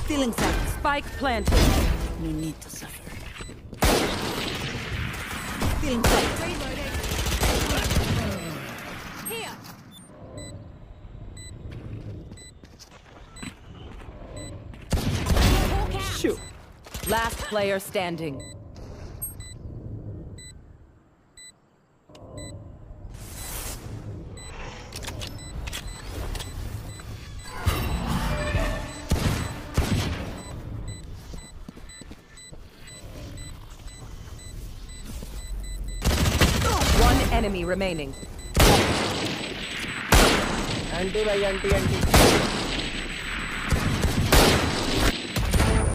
Stealing sight. Spike planted. No need to suffer. Stealing sight. Here. Shoot. Last player standing. One enemy remaining. Aunty भाई aunty aunty